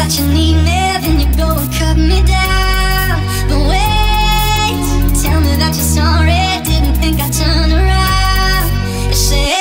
that you need me, then you go and cut me down. But wait, tell me that you're sorry, didn't think I'd turn around and say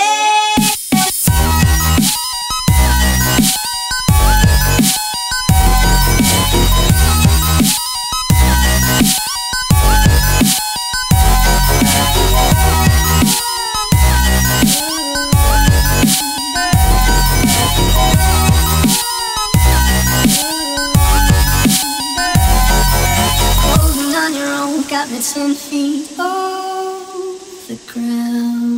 got me 10 feet off the ground.